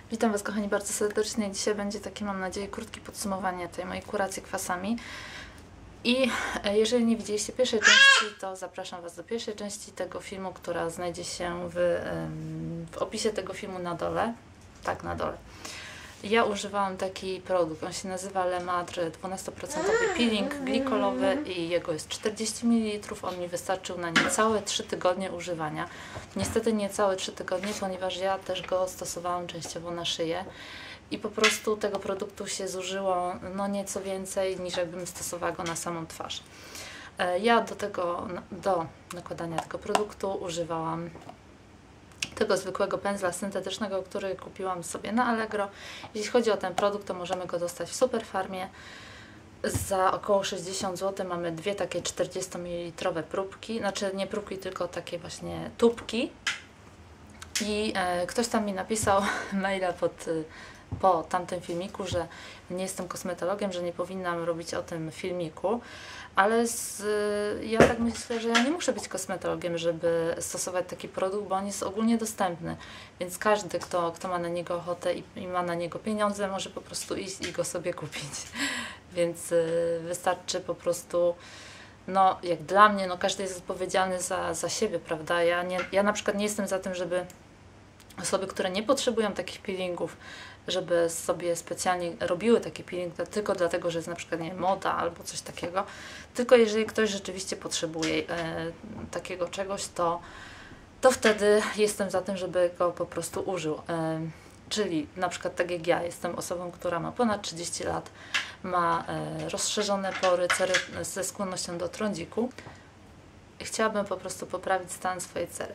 Witam Was, kochani, bardzo serdecznie. Dzisiaj będzie takie, mam nadzieję, krótkie podsumowanie tej mojej kuracji kwasami. I jeżeli nie widzieliście pierwszej części, to zapraszam Was do pierwszej części tego filmu, która znajdzie się w opisie tego filmu na dole. Tak, na dole. Ja używałam taki produkt, on się nazywa Le Madre 12% peeling glikolowy i jego jest 40 ml. On mi wystarczył na niecałe 3 tygodnie używania. Niestety niecałe 3 tygodnie, ponieważ ja też go stosowałam częściowo na szyję i po prostu tego produktu się zużyło no nieco więcej niż jakbym stosowała go na samą twarz. Ja do nakładania tego produktu używałam tego zwykłego pędzla syntetycznego, który kupiłam sobie na Allegro. Jeśli chodzi o ten produkt, to możemy go dostać w Superfarmie. Za około 60 zł mamy dwie takie 40 ml próbki, znaczy nie próbki, tylko takie właśnie tubki. I ktoś tam mi napisał maila po tamtym filmiku, że nie jestem kosmetologiem, że nie powinnam robić o tym filmiku, ale ja tak myślę, że ja nie muszę być kosmetologiem, żeby stosować taki produkt, bo on jest ogólnie dostępny, więc każdy, kto ma na niego ochotę i ma na niego pieniądze, może po prostu iść i go sobie kupić. Więc wystarczy po prostu, no jak dla mnie, no każdy jest odpowiedzialny za siebie, prawda? Ja na przykład nie jestem za tym, żeby osoby, które nie potrzebują takich peelingów, żeby sobie specjalnie robiły taki peeling tylko dlatego, że jest na przykład nie moda albo coś takiego, tylko jeżeli ktoś rzeczywiście potrzebuje takiego czegoś, to wtedy jestem za tym, żeby go po prostu użył. Czyli na przykład tak jak ja, jestem osobą, która ma ponad 30 lat, ma rozszerzone pory, cery ze skłonnością do trądziku i chciałabym po prostu poprawić stan swojej cery.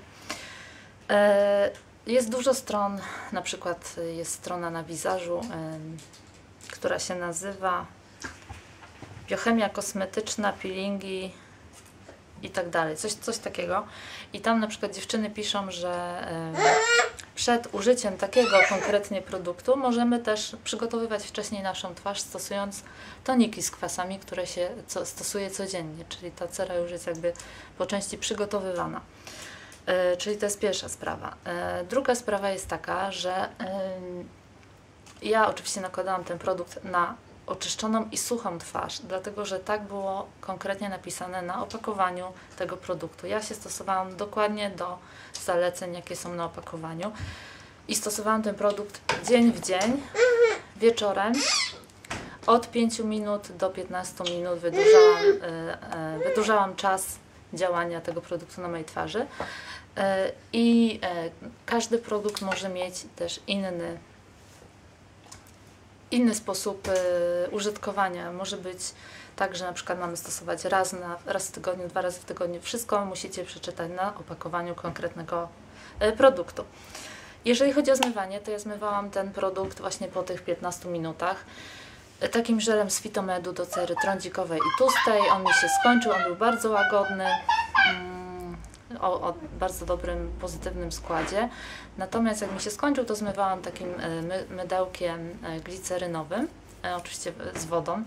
Jest dużo stron, na przykład jest strona na Wizażu, która się nazywa Biochemia kosmetyczna, peelingi i tak dalej, coś takiego. I tam na przykład dziewczyny piszą, że przed użyciem takiego konkretnie produktu możemy też przygotowywać wcześniej naszą twarz, stosując toniki z kwasami, które się stosuje codziennie, czyli ta cera już jest jakby po części przygotowywana. Czyli to jest pierwsza sprawa. Druga sprawa jest taka, że ja oczywiście nakładałam ten produkt na oczyszczoną i suchą twarz, dlatego że tak było konkretnie napisane na opakowaniu tego produktu. Ja się stosowałam dokładnie do zaleceń, jakie są na opakowaniu i stosowałam ten produkt dzień w dzień, wieczorem. Od 5 minut do 15 minut wydłużałam czas działania tego produktu na mojej twarzy. I każdy produkt może mieć też inny sposób użytkowania. Może być tak, że na przykład mamy stosować raz w tygodniu, 2 razy w tygodniu. Wszystko musicie przeczytać na opakowaniu konkretnego produktu. Jeżeli chodzi o zmywanie, to ja zmywałam ten produkt właśnie po tych 15 minutach takim żelem z Fitomedu do cery trądzikowej i tłustej. On mi się skończył, on był bardzo łagodny, o bardzo dobrym, pozytywnym składzie. Natomiast jak mi się skończył, to zmywałam takim mydełkiem glicerynowym, oczywiście z wodą.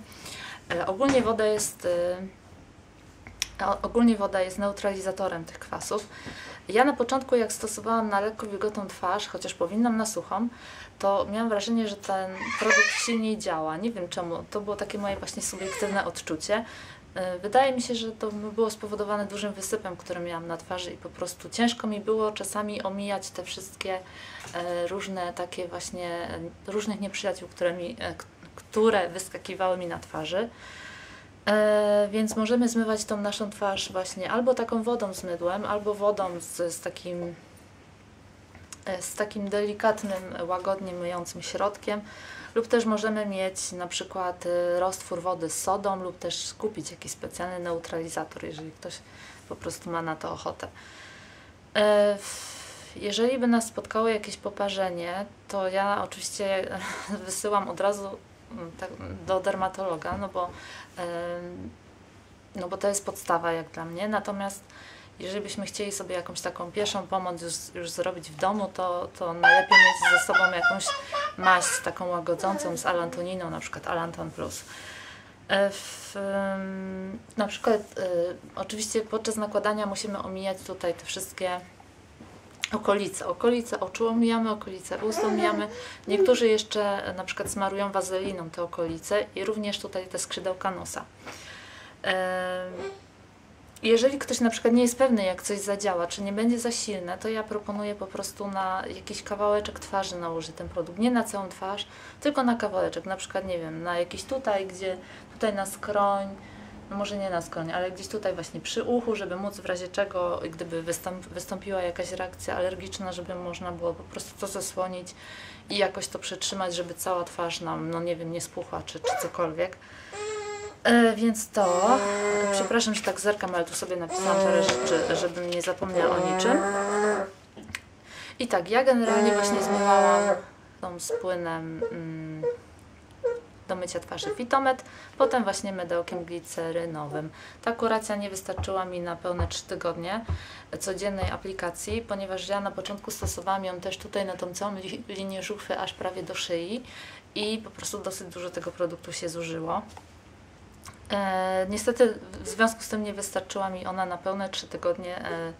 Ogólnie woda jest neutralizatorem tych kwasów. Ja na początku, jak stosowałam na lekko wilgotną twarz, chociaż powinnam na suchą, to miałam wrażenie, że ten produkt silniej działa. Nie wiem czemu, to było takie moje właśnie subiektywne odczucie. Wydaje mi się, że to było spowodowane dużym wysypem, który miałam na twarzy i po prostu ciężko mi było czasami omijać te wszystkie różne takie właśnie, różnych nieprzyjaciół, które wyskakiwały mi na twarzy. Więc możemy zmywać tą naszą twarz właśnie albo taką wodą z mydłem, albo wodą z takim delikatnym, łagodnie myjącym środkiem, lub też możemy mieć na przykład roztwór wody z sodą, lub też kupić jakiś specjalny neutralizator, jeżeli ktoś po prostu ma na to ochotę. Jeżeli by nas spotkało jakieś poparzenie, to ja oczywiście wysyłam od razu do dermatologa, no bo to jest podstawa jak dla mnie. Natomiast jeżeli byśmy chcieli sobie jakąś taką pierwszą pomoc już zrobić w domu, to najlepiej mieć ze sobą jakąś maść taką łagodzącą z alantoniną, na przykład Alanton Plus. Na przykład oczywiście podczas nakładania musimy omijać tutaj te wszystkie Okolice oczu omijamy, okolice ust omijamy. Niektórzy jeszcze na przykład smarują wazeliną te okolice i również tutaj te skrzydełka nosa. Jeżeli ktoś na przykład nie jest pewny, jak coś zadziała, czy nie będzie za silne, to ja proponuję po prostu na jakiś kawałeczek twarzy nałożyć ten produkt. Nie na całą twarz, tylko na kawałeczek. Na przykład, nie wiem, na jakiś tutaj, tutaj na skroń, no może nie na skroń, ale gdzieś tutaj właśnie przy uchu, żeby móc w razie czego, gdyby wystąpiła jakaś reakcja alergiczna, żeby można było po prostu to zasłonić i jakoś to przytrzymać, żeby cała twarz nam, no nie wiem, nie spuchła czy cokolwiek. Więc to, przepraszam, że tak zerkam, ale tu sobie napisałam parę rzeczy, żebym nie zapomniała o niczym. I tak, ja generalnie właśnie zmywałam tą z płynem do mycia twarzy Fitomet, potem właśnie mydełkiem glicerynowym. Ta kuracja nie wystarczyła mi na pełne 3 tygodnie codziennej aplikacji, ponieważ ja na początku stosowałam ją też tutaj na tą całą linię żuchwy, aż prawie do szyi i po prostu dosyć dużo tego produktu się zużyło. Niestety w związku z tym nie wystarczyła mi ona na pełne 3 tygodnie,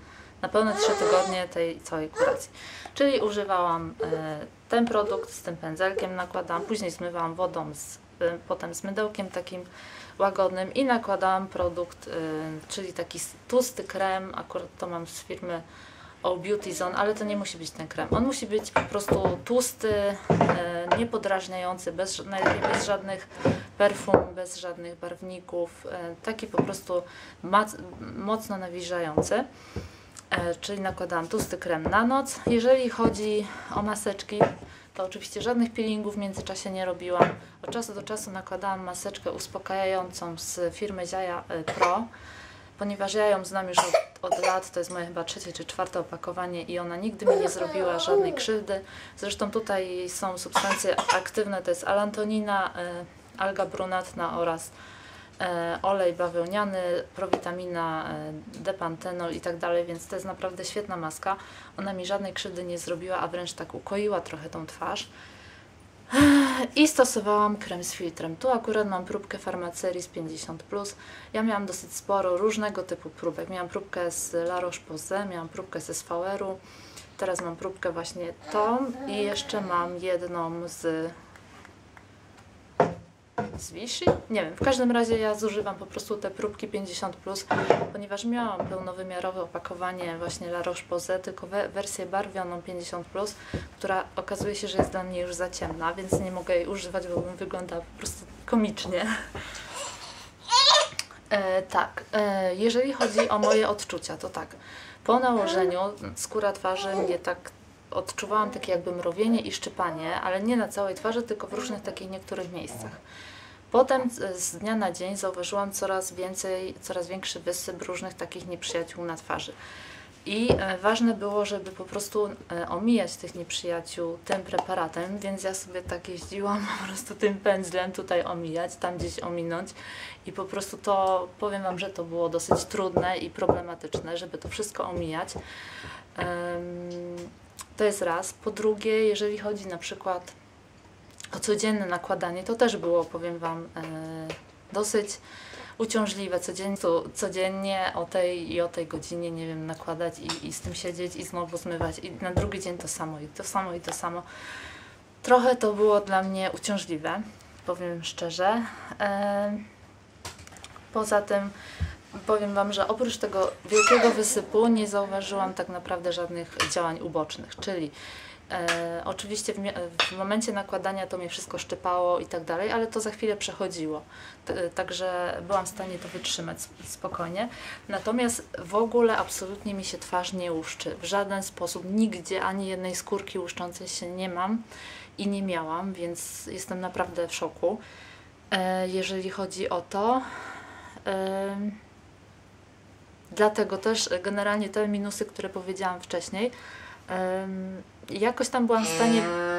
tej całej kuracji. Czyli używałam ten produkt z tym pędzelkiem, nakładałam, później zmywałam wodą, potem z mydełkiem takim łagodnym i nakładałam produkt, czyli taki tłusty krem, akurat to mam z firmy O Beauty Zone, ale to nie musi być ten krem. On musi być po prostu tłusty, niepodrażniający, bez żadnych perfum, bez żadnych barwników, taki po prostu mocno nawilżający. Czyli nakładałam tłusty krem na noc. Jeżeli chodzi o maseczki, to oczywiście żadnych peelingów w międzyczasie nie robiłam. Od czasu do czasu nakładałam maseczkę uspokajającą z firmy Ziaja Pro, ponieważ ja ją znam już od lat, to jest moje chyba 3. czy 4. opakowanie i ona nigdy mi nie zrobiła żadnej krzywdy. Zresztą tutaj są substancje aktywne, to jest alantonina, alga brunatna oraz olej bawełniany, prowitamina, depantenol i tak dalej, więc to jest naprawdę świetna maska. Ona mi żadnej krzywdy nie zrobiła, a wręcz tak ukoiła trochę tą twarz. I stosowałam krem z filtrem. Tu akurat mam próbkę Farmaceris 50+. Ja miałam dosyć sporo różnego typu próbek. Miałam próbkę z La Roche-Posay, miałam próbkę z SVR-u. Teraz mam próbkę właśnie tą i jeszcze mam jedną z Vichy? Nie wiem, w każdym razie ja zużywam po prostu te próbki 50+, ponieważ miałam pełnowymiarowe opakowanie właśnie La Roche-Posay, tylko wersję barwioną 50+, która okazuje się, że jest dla mnie już za ciemna, więc nie mogę jej używać, bo bym wyglądała po prostu komicznie. Jeżeli chodzi o moje odczucia, to tak, po nałożeniu skóra twarzy mnie tak odczuwałam takie jakby mrowienie i szczypanie, ale nie na całej twarzy, tylko w różnych takich niektórych miejscach. Potem z dnia na dzień zauważyłam coraz większy wysyp różnych takich nieprzyjaciół na twarzy. I ważne było, żeby po prostu omijać tych nieprzyjaciół tym preparatem, więc ja sobie tak jeździłam po prostu tym pędzlem tutaj omijać, tam gdzieś ominąć i po prostu to, powiem Wam, że to było dosyć trudne i problematyczne, żeby to wszystko omijać. To jest raz. Po drugie, jeżeli chodzi na przykład o codzienne nakładanie, to też było, powiem Wam, dosyć uciążliwe. Codziennie o tej i o tej godzinie, nie wiem, nakładać i z tym siedzieć i znowu zmywać i na drugi dzień to samo i to samo i to samo. Trochę to było dla mnie uciążliwe, powiem szczerze. Poza tym powiem Wam, że oprócz tego wielkiego wysypu nie zauważyłam tak naprawdę żadnych działań ubocznych, czyli oczywiście w momencie nakładania to mnie wszystko szczypało i tak dalej, ale to za chwilę przechodziło, także byłam w stanie to wytrzymać spokojnie. Natomiast w ogóle absolutnie mi się twarz nie łuszczy, w żaden sposób, nigdzie ani jednej skórki łuszczącej się nie mam i nie miałam, więc jestem naprawdę w szoku, jeżeli chodzi o to. Dlatego też generalnie te minusy, które powiedziałam wcześniej, jakoś tam byłam w stanie,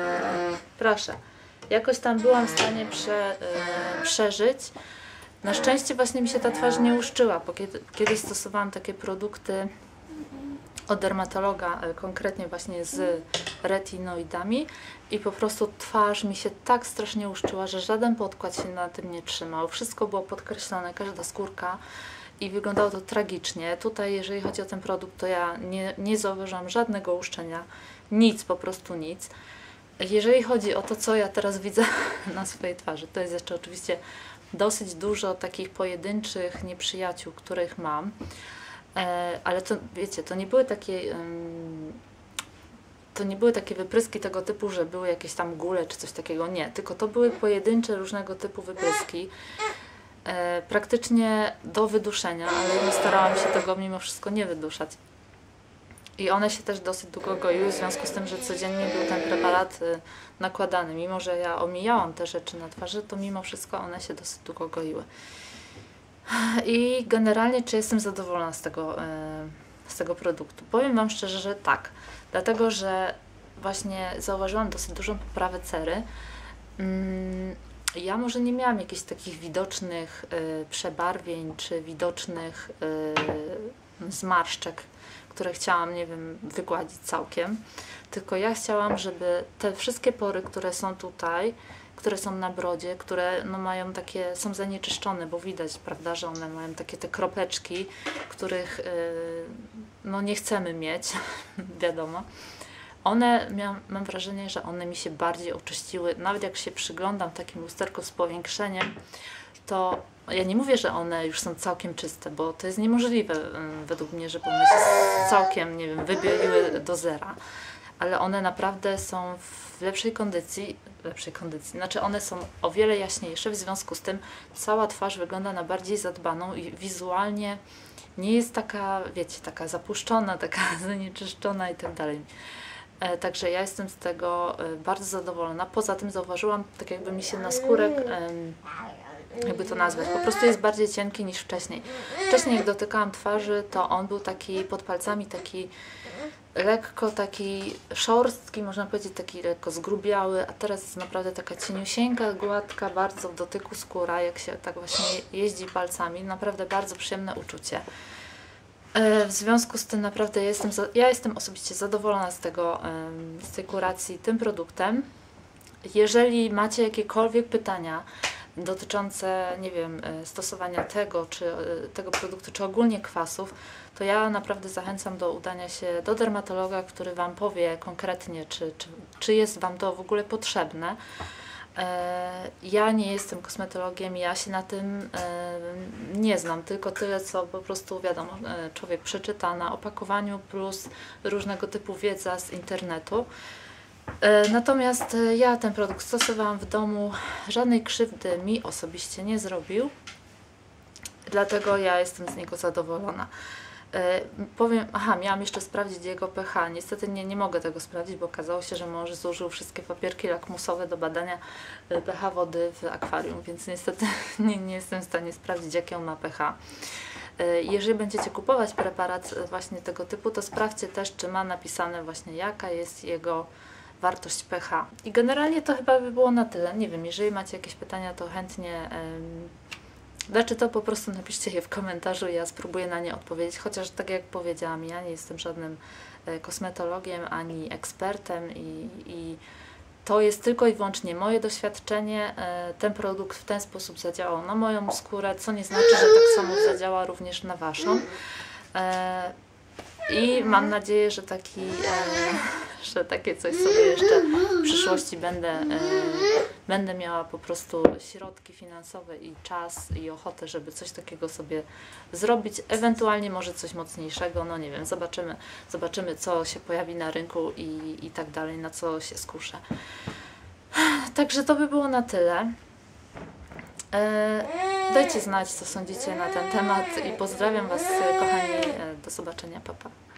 przeżyć. Na szczęście właśnie mi się ta twarz nie łuszczyła, bo kiedyś stosowałam takie produkty od dermatologa, konkretnie właśnie z retinoidami i po prostu twarz mi się tak strasznie łuszczyła, że żaden podkład się na tym nie trzymał. Wszystko było podkreślone, każda skórka i wyglądało to tragicznie. Tutaj, jeżeli chodzi o ten produkt, to ja nie zauważyłam żadnego łuszczenia, nic, po prostu nic. Jeżeli chodzi o to, co ja teraz widzę na swojej twarzy, to jest jeszcze oczywiście dosyć dużo takich pojedynczych nieprzyjaciół, których mam, ale to, wiecie, to nie były takie wypryski tego typu, że były jakieś tam góle czy coś takiego, nie, tylko to były pojedyncze różnego typu wypryski, praktycznie do wyduszenia, ale ja starałam się tego mimo wszystko nie wyduszać. I one się też dosyć długo goiły, w związku z tym, że codziennie był ten preparat nakładany. Mimo że ja omijałam te rzeczy na twarzy, to mimo wszystko one się dosyć długo goiły. I generalnie, czy jestem zadowolona z tego produktu? Powiem Wam szczerze, że tak. Dlatego, że właśnie zauważyłam dosyć dużą poprawę cery. Ja może nie miałam jakichś takich widocznych przebarwień, czy widocznych zmarszczek, które chciałam, nie wiem, wygładzić całkiem, tylko ja chciałam, żeby te wszystkie pory, które są tutaj, które są na brodzie, które no mają takie, są zanieczyszczone, bo widać, prawda, że one mają takie te kropeczki, których no nie chcemy mieć, wiadomo. One, mam wrażenie, że one mi się bardziej oczyściły, nawet jak się przyglądam takim lusterku z powiększeniem, to ja nie mówię, że one już są całkiem czyste, bo to jest niemożliwe według mnie, żeby one się całkiem, nie wiem, wybieliły do zera. Ale one naprawdę są w lepszej kondycji, znaczy one są o wiele jaśniejsze, w związku z tym cała twarz wygląda na bardziej zadbaną i wizualnie nie jest taka, wiecie, taka zapuszczona, taka zanieczyszczona i tak dalej. Także ja jestem z tego bardzo zadowolona. Poza tym zauważyłam, tak jakby mi się naskórek, jakby to nazwać, po prostu jest bardziej cienki niż wcześniej. Wcześniej jak dotykałam twarzy, to on był taki pod palcami, taki lekko taki szorstki, można powiedzieć, taki lekko zgrubiały, a teraz jest naprawdę taka cieniusieńka, gładka, bardzo w dotyku skóra, jak się tak właśnie jeździ palcami, naprawdę bardzo przyjemne uczucie. W związku z tym naprawdę ja jestem osobiście zadowolona z tej kuracji tym produktem. Jeżeli macie jakiekolwiek pytania dotyczące, nie wiem, stosowania tego produktu, czy ogólnie kwasów, to ja naprawdę zachęcam do udania się do dermatologa, który Wam powie konkretnie, czy jest Wam to w ogóle potrzebne. Ja nie jestem kosmetologiem, ja się na tym nie znam, tylko tyle, co po prostu, wiadomo, człowiek przeczyta na opakowaniu, plus różnego typu wiedza z internetu. Natomiast ja ten produkt stosowałam w domu, żadnej krzywdy mi osobiście nie zrobił, dlatego ja jestem z niego zadowolona. Miałam jeszcze sprawdzić jego pH. Niestety nie mogę tego sprawdzić, bo okazało się, że mąż zużył wszystkie papierki lakmusowe do badania pH wody w akwarium, więc niestety nie jestem w stanie sprawdzić, jakie on ma pH. Jeżeli będziecie kupować preparat właśnie tego typu, to sprawdźcie też, czy ma napisane właśnie, jaka jest jego wartość pH. I generalnie to chyba by było na tyle. Nie wiem, jeżeli macie jakieś pytania, to chętnie to po prostu napiszcie je w komentarzu i ja spróbuję na nie odpowiedzieć, chociaż tak jak powiedziałam, ja nie jestem żadnym kosmetologiem ani ekspertem i to jest tylko i wyłącznie moje doświadczenie. Ten produkt w ten sposób zadziałał na moją skórę, co nie znaczy, że tak samo zadziała również na Waszą. I mam nadzieję, że takie coś sobie jeszcze w przyszłości będę miała po prostu środki finansowe i czas i ochotę, żeby coś takiego sobie zrobić, ewentualnie może coś mocniejszego, no nie wiem, zobaczymy co się pojawi na rynku i tak dalej, na co się skuszę. Także to by było na tyle. Dajcie znać, co sądzicie na ten temat i pozdrawiam Was, kochani, do zobaczenia, pa pa.